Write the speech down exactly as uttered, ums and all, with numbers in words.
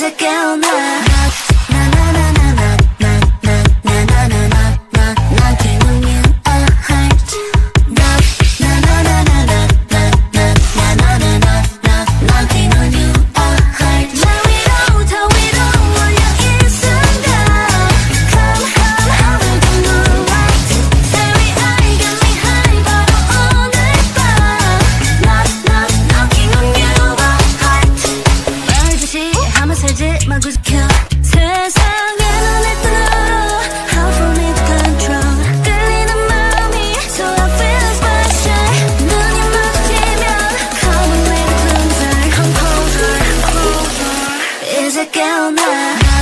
이제 깨어나 나나나나나나나나나나나 난 giving you a heart 나나나나나나나나나나나 난 giving you a heart 나 위로 더 위로 올려 이 순간 Come come 하루도 moonlight Very high got me high 바로 오늘 밤 Knock knock knocking on your heart 말 주시하며 살지 말고 지켜 세상에 눈에 뜨는 How for me to control 끌리는 마음이 So I feel special 눈이 마주치면 Come and play the closer Come closer, closer 이제 깨어나